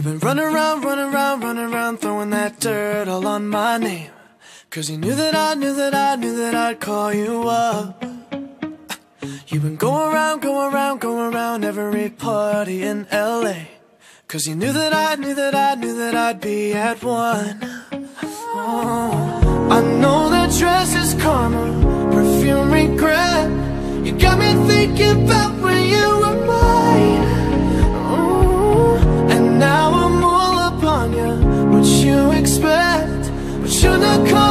You've been running around, running around, running around, throwing that dirt all on my name. Cause you knew that I knew that I knew that I'd call you up. You've been going around, going around, going around every party in LA. Cause you knew that I knew that I knew that I'd be at one. Oh, I know that dress is karma, perfume regret. You got me thinking about when you were mine. And now I'm all up on you, what you expect, but you're not coming.